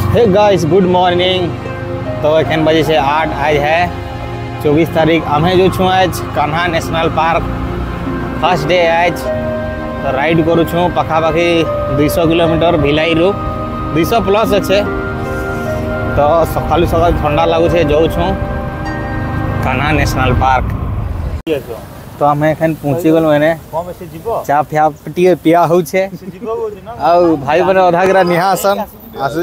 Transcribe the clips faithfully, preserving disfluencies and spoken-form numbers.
Hey guys good morning. तो एखन बजे से आठ आज है चौबीस तारीख। हमें जो छू आज Kanha national park first day आज तो राइड करू छू पखापाखि दुई सौ किलोमीटर भिलाई रु दुई सौ प्लस अच्छे। तो सकालू सकाल ठंडा लगुचे जाऊँ कान्हा नेशनल पार्क। तो आम एखन पहुँची गलु एने चा फिया टी पिया हो भाई मैंने अधा गिरा निहा आसन आसु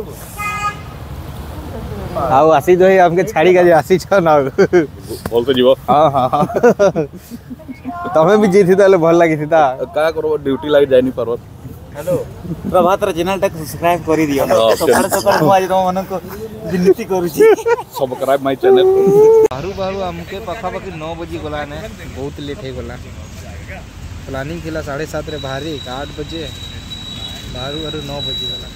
आउ आसी जो हमके छाड़ी का आसी छ ना बोल तो जीवो हां हां तमे भी जीथि ताले भल लागि थिता का करबो ड्यूटी लागि जाय नि परबो। हेलो प्रभात रे चैनल टा सब्सक्राइब करि दियो सकाळ सकाळ मु आज तो मन को विनती करू छी सब्सक्राइब माय चैनल। बारू बारू हमके पखा पखी नौ बजे गला ने बहुत लेट हे गला। प्लानिंग थिला साढ़े सात रे बाहरी आठ बजे बारू बारू नौ बजे गला।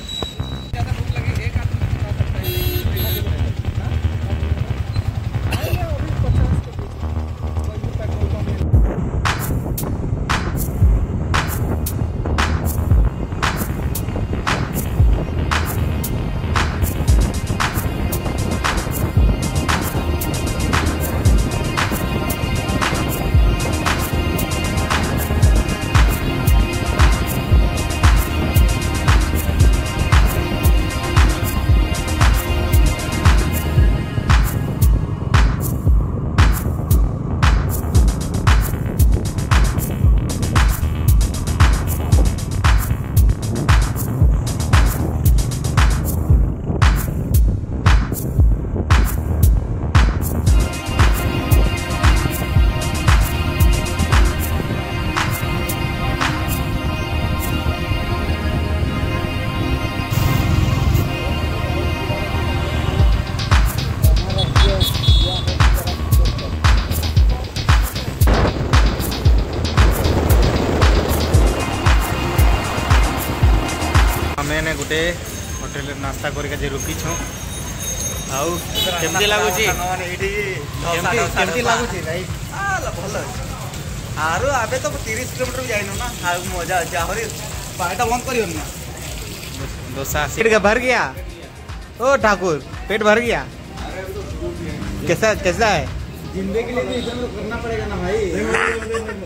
मैंने गोटे होटेल नास्ता करके रुकी छूँ आउ केमती लागुची केमती लागुची भाई भल आरो आबे तो तीस किलोमीटर जाइनो ना आ मजा अछि आहुरी पाटा बंद करियो ना डोसा पेट भर गया। ओ ठाकुर पेट भर गया। कैसा कैसा है जिंदगी के लिए तो करना पड़ेगा ना भाई।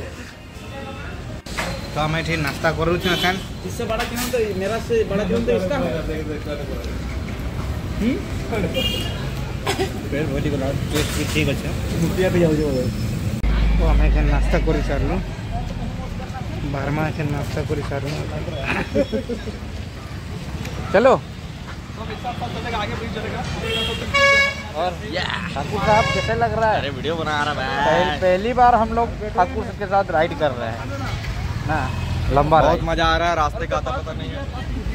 तो हम ये नाश्ता करूँ एखन इससे बड़ा क्यों तो मेरा से बड़ा क्यों तो इसका हम्म पेट भरी गला टेस्ट भी ठीक अच्छे मुटिया पे जाओ जाओ। तो हम एखन नाश्ता कर सारू बारमा एखन नाश्ता कर सारू चलो और ठाकुर साहब कैसे लग रहा है? अरे वीडियो बना रहा है। पहली बार हम लोग ठाकुर के साथ राइड कर रहे हैं ना। लंबा बहुत मजा आ रहा है। रास्ते का आता पता नहीं है।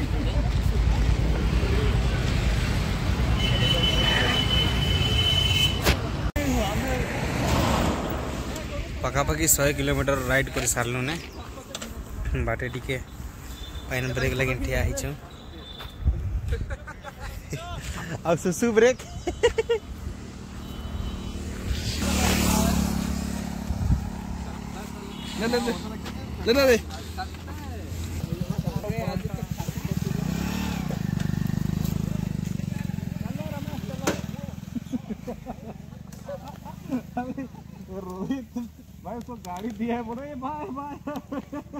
पखापाखि सौ किलोमीटर राइड कर सारू ने बाटे टिके पाइन ब्रेक लगे ठिया ही आ सुसु ब्रेक ले ले ले ले ले रोहित भाई उसको गाड़ी दिया है बोलो ये भाई भाई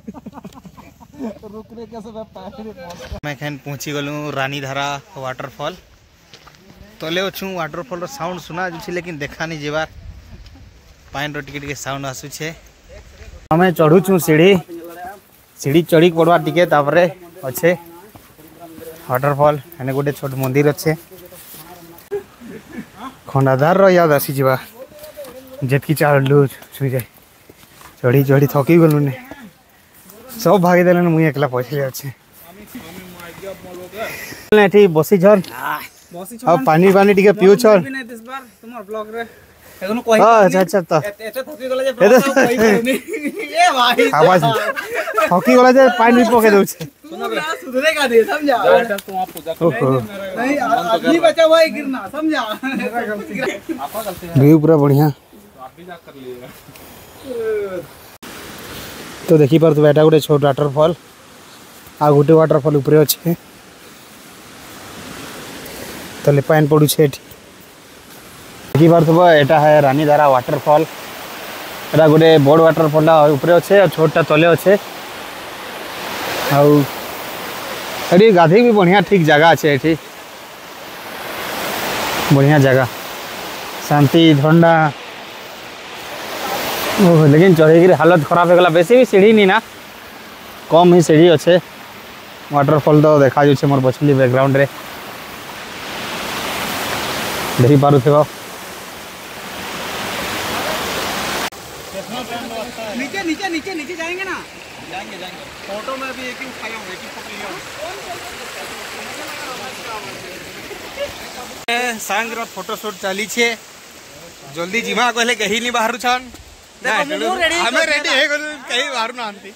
रुकने कैसे मैं पैर मैं खैन पहुँची गलू रानीधारा वाटरफॉल तले अच्छू वाटरफॉल साउंड सुना जो लेकिन देखा नहीं जीवार पाइन रो टिके साउंड आसुचे। हमें चढ़ुचु सीढ़ी सीढ़ी चढ़ी पड़वा टिके तापरे अच्छे वाटरफॉल एने गोटे छोट मंदिर अच्छे खंडाधार रो याद आसी जीवा जेतकी चढ़लु छुई जाए चढ़ी चढ़ी थकी गलु ने सब भागी देलन मुई एकला पछले अच्छे एठी बसी छन अब पानी पानी टिके पिउ छन तुम्हार ब्लॉग रे एगनो कहि अच्छा अच्छा तो एते थकी गला जे कहि करनी ए भाई आवाज थकी गला जे पानी पोके दउछे सुधरेगा दे समझा बेटा तुम आप पूजा कर नहीं अभी बचा हुआ है गिरना समझा आपा गलती है। व्यू पूरा बढ़िया आप भी जा कर लीजिएगा। तो देखी पर तो बेटा गोटे छोट वाटरफॉल आ गोटे वाटरफॉल ऊपर अच्छे तले पान पड़ू देखी पार्थब एटा है रानीधारा वाटरफॉल। एटा गोटे बड़ वाटरफॉल ऊपर अच्छे और छोटा तले अच्छे आड़ी गाधे भी बढ़िया ठीक जगह अच्छे ये बढ़िया जगह शांति ठंडा। ओह लेकिन चढ़े हालत खराब हो गला बेसी भी सीढ़ी नहीं ना कम ही सीढ़ी अच्छे। वाटरफॉल तो देखा जाए मोर पछली बैकग्राउंड रे देखी पारुथिबो। नीचे नीचे नीचे नीचे जाएंगे ना जाएंगे जाएंगे फोटो में भी एक ही उठाया हूं एक ही फोटो लिया सांग रो फोटो शूट चली छे जल्दी जिमा कहले कहीं नहीं बाहर छन हमें रेडी है कहीं बाहर ना आंती।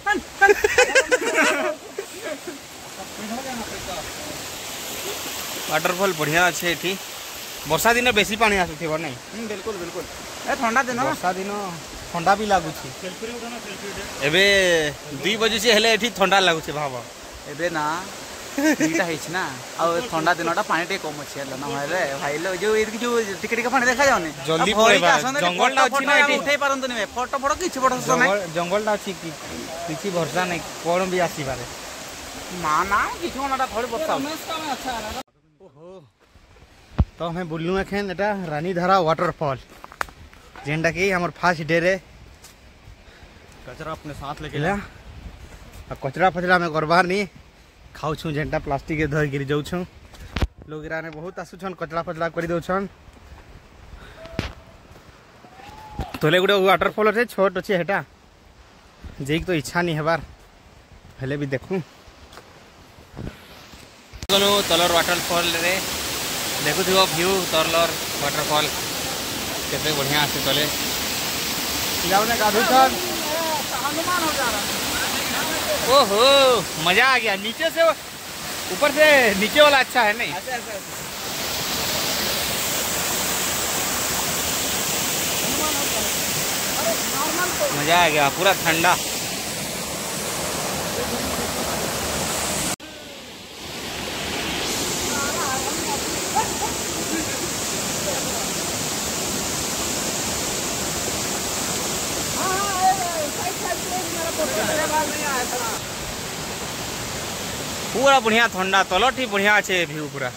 वाटरफॉल बढ़िया अच्छे ये वर्षा दिन बेसी पानी आसुथिबो नहीं। बिल्कुल बिल्कुल ए ठंडा दिन वर्षा दिन ठंडा भी लगुची एबे दुई बजे से हेले एठी ठंडा लगुची भाव एबे ना नीटा हेछ ना आ ठंडा दिनटा पानी टे कम अछि ना मारे भाई लो जो एदी जो टिके टिके पानी देखा जाउने जल्दी पड़ेबा जंगल ला अछि ना एठी उठै पारंत नहीं फोटो फोटो किछ फोटो जंगल जंगल ला अछि कि किछि भरोसा नहीं कोन भी आसी पारे ना ना किछ ओनाटा थोड़ी बता अच्छा। ओहो तो हमें बोललू एखन एटा रानीधारा वाटरफॉल जेनटा कि हमर फास्ट डे रे कचरा अपने साथ लेके आ कचरा फचरा में करबार नहीं खाऊ छू जेनटा प्लास्टिक धर गिर जाऊ छू लोग इराने बहुत आसुछन कचरा फचरा कर दउछन तोले गुडे वाटरफॉल रे छोट अछि हेटा जेक तो इच्छा नहीं हेबार हेले भी देखू गलो तलर वाटरफॉल रे देखु थी व्यू तलर वाटरफॉल केते बढ़िया आसे तले जावने गाधुछन अनुमान हो जा रहा। ओहो मजा आ गया नीचे से ऊपर से नीचे वाला अच्छा है नहीं ऐसे ऐसे मजा आ गया पूरा ठंडा। पूरा बढ़िया ठंडा तलट ही बढ़िया अच्छे व्यू पूरा।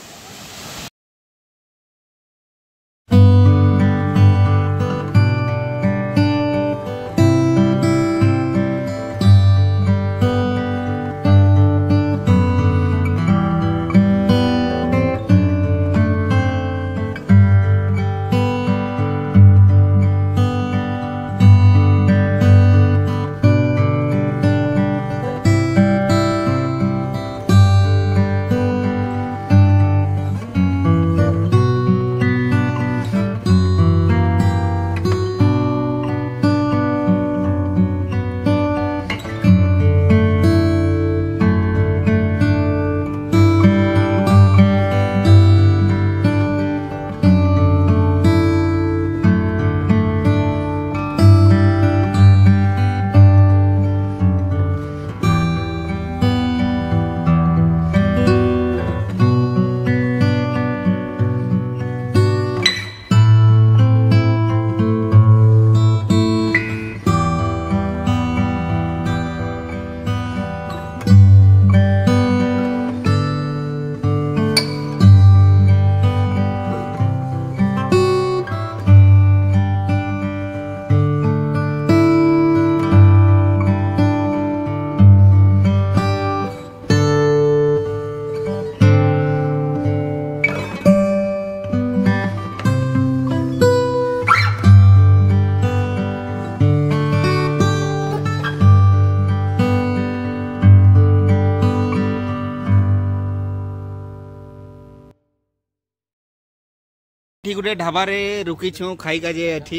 ठीक गोटे ढाबा रे रुकी छू खाई का जे एठी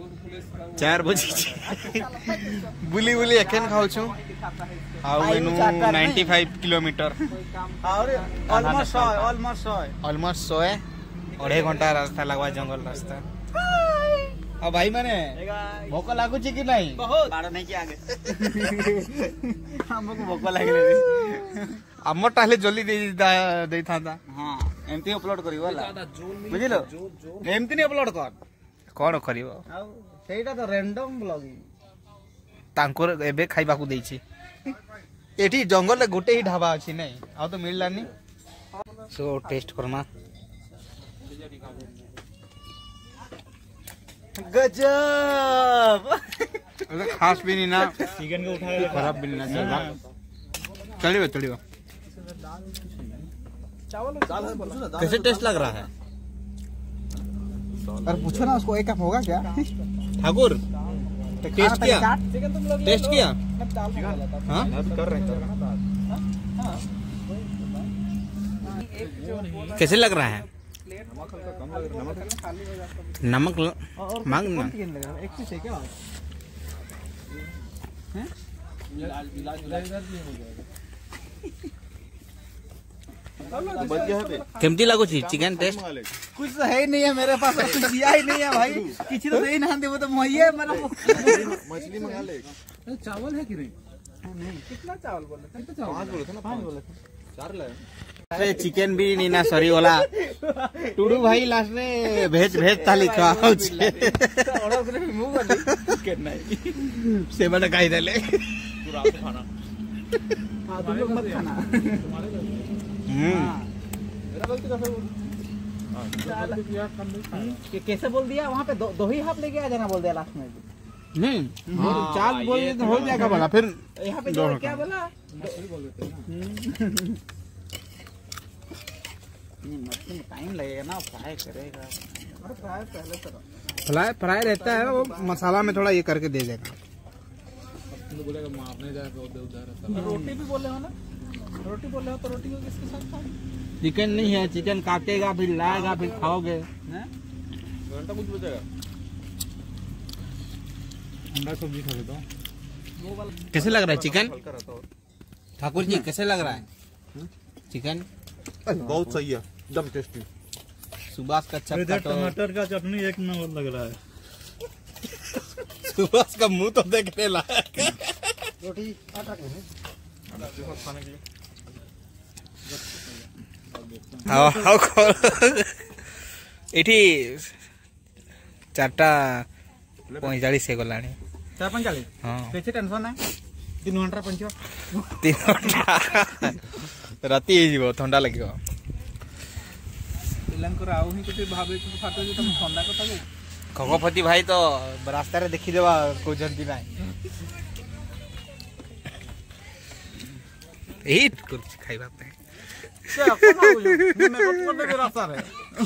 चार बजे बुली बुली एखन खाऊ छू आउ एनु पचानवे किलोमीटर और ऑलमोस्ट ऑलमोस्ट ऑलमोस्ट सौ अढ़े घंटा रास्ता लगवा जंगल रास्ता। अब भाई माने भोक लागु छी कि नहीं बहुत बाड़ नहीं कि आगे हमको भोक लागले हमर ताले जल्दी दे दे था। हां एमती अपलोड करिवो ला बुझिलो एमती नहीं अपलोड कर कौन करिव आउ सेटा तो रैंडम ब्लॉगिंग तांकर एबे खाइबा को देछि एठी जंगल रे गोटे ही ढाबा अछि नै आ तो मिललानी सो टेस्ट करमा गजब अरे खास भी नहीं ना चिकन को उठा खराब भी नहीं ना चलिए चलिए कैसे टेस्ट लग रहा है अरे पूछो ना उसको एक कप होगा क्या ठाकुर टेस्ट किया टेस्ट किया हाँ कर रहे हैं कैसे लग रहा है नमक मांग ना एक चीज है क्या केमती लागो छी चिकन टेस्ट कुछ तो है ही नहीं है मेरे पास कुछ दिया ही नहीं है भाई किसी तो दे ही ना दे वो तो मुहैया है मेरा मछली मंगा ले चावल है कि नहीं नहीं कितना चावल बोले कितना चावल पांच बोले थे ना पांच बोले थे चार लाए अरे चिकन भी नहीं ना सॉरी वाला टुडू भाई लास्ट में भेज भेज ताली खाओ छे ऑर्डर करे मुंह वाली चिकन नहीं सेवन काई देले पूरा खाना हां तुम लोग मत खाना हम्म मेरा गलती का फिर कि कैसे बोल दिया वहां पे दो, दो ही हाफ लेके आ जाना बोल दिया लास्ट में नहीं चार बोल तो हो जाएगा बोला फिर यहाँ पे जो क्या बोला मछली में टाइम लगेगा ना फ्राई करेगा अरे फ्राई पहले तरह फ्राई फ्राई रहता है वो मसाला में थोड़ा ये करके दे देगा तो बोलेगा मारने जाएगा उधर उधर रोटी भी बोले हो ना रोटी बोले हो तो रोटी को किसके साथ खाओ चिकन नहीं है चिकन काटेगा फिर लाएगा फिर खाओगे घंटा कुछ बचेगा अंडा सब्जी खा लेता हूँ कैसे लग रहा है चिकन हल्का रहता है ठाकुर जी कैसे लग रहा है चिकन बहुत सही है एकदम टेस्टी सुभाष का चक्का तो टमाटर का चटनी एक नंबर लग रहा है सुभाष का मुंह तो देखने लायक है रोटी आटा खाने के लिए हाउ हाउ एठी चारटा पैंतालीस हे गलानी चार पंचालीस हाँ कैसे टेंशन है तीन घंटा पंचो तीन घंटा राति हो थंडा लगे ପିଲାଙ୍କର ଆଉ ହିଁ କିଛି ଭାବେ କି ଫାଟ ଯେ ତମ ଥଣ୍ଡା କଥା କହୁ ଖଗପତି ଭାଇ ତ ରାସ୍ତାରେ ଦେଖିଦେବା କହୁଛନ୍ତି ନାଇଁ ଏଇ କରୁଛି ଖାଇବା ପାଇଁ ସେ ଆପଣ କହୁଛୁ ମୁଁ ରାସ୍ତାରେ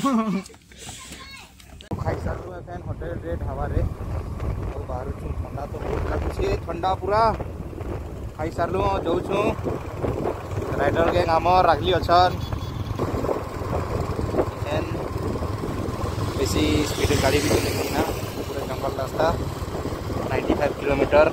ଖାଇସାରିଲୁ ଏଫେନ୍ ହୋଟେଲରେ ଢାବାରେ ଆଉ ବାହାରୁଛୁ ଥଣ୍ଡା ତ ବହୁତ ଲାଗୁଛି ଥଣ୍ଡା ପୁରା ଖାଇସାରିଲୁ ଯାଉଛୁ ରାଇଡର ଗ୍ୟାଙ୍ଗ ଆମର ରାଗଲି ଅଛନ୍ बेसी स्पीड गाड़ी भी चलेगी ना पूरा जंगल रास्ता पचानवे kilometre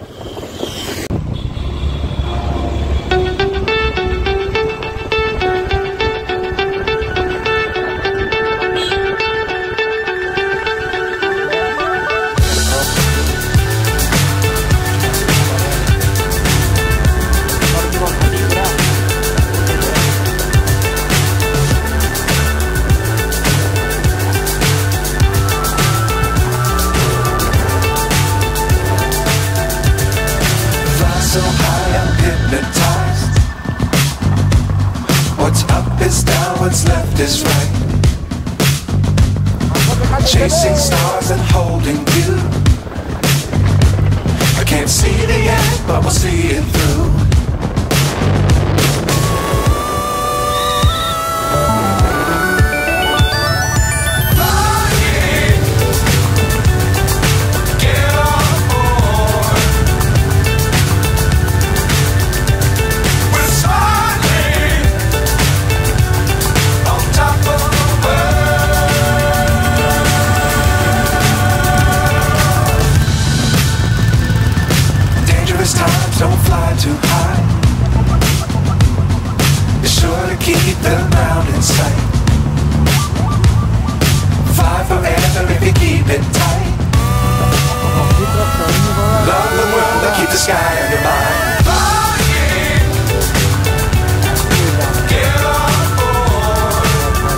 So high I'm hypnotized. What's up is down, what's left is right. Chasing stars and holding you. I can't see the end, but we'll see it through. Don't fly too high. Be sure to keep the ground in sight. Fly forever if you keep it tight. Love the world, but keep the sky on your mind. Flying, get on board.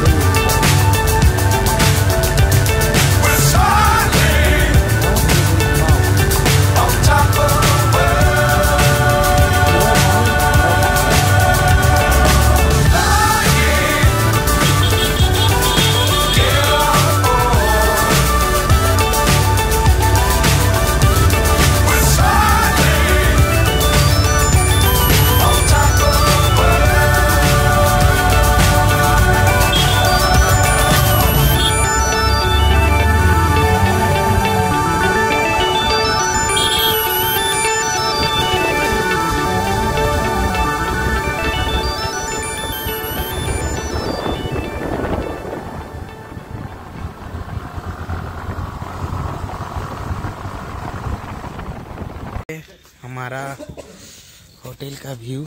Hotel का view.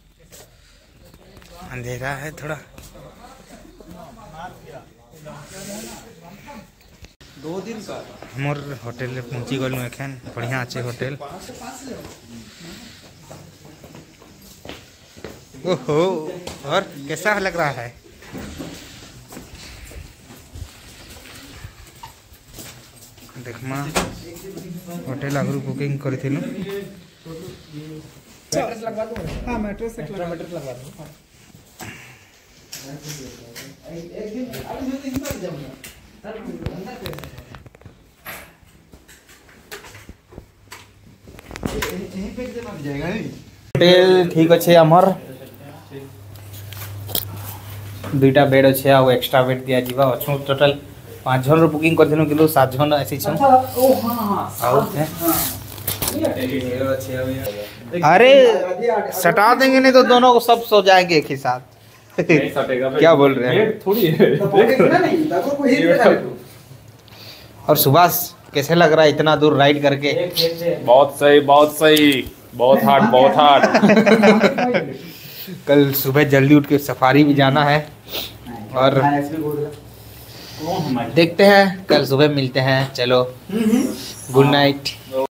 अंधेरा है थोड़ा। दो दिन का मोर hotel पहुँची गलू एखन। बढ़िया अच्छे होटल। ओहो, और कैसा लग रहा है? देखमा होटल आगु बुकिंग करी। हाँ मैट्रेस मैट्रेस लगवा दो। होटल ठीक अच्छे आमर दुईटा बेड अच्छे आ एक्स्ट्रा बेड दिया जीवा अच्छु। टोटल पाँच जन बुकिंग करथिलु किंतु सात जन आसी छ। ओ हां हां अरे सटा देंगे नहीं तो दोनों को सब सो जाएंगे एक ही साथ। क्या बोल रहे हैं? थोड़ी है। और सुभाष कैसे लग रहा है इतना दूर राइड करके? बहुत सही, बहुत सही, बहुत हार्ड, बहुत हार्ड। कल सुबह जल्दी उठ के सफारी भी जाना है और देखते हैं कल सुबह मिलते हैं। चलो गुड नाइट।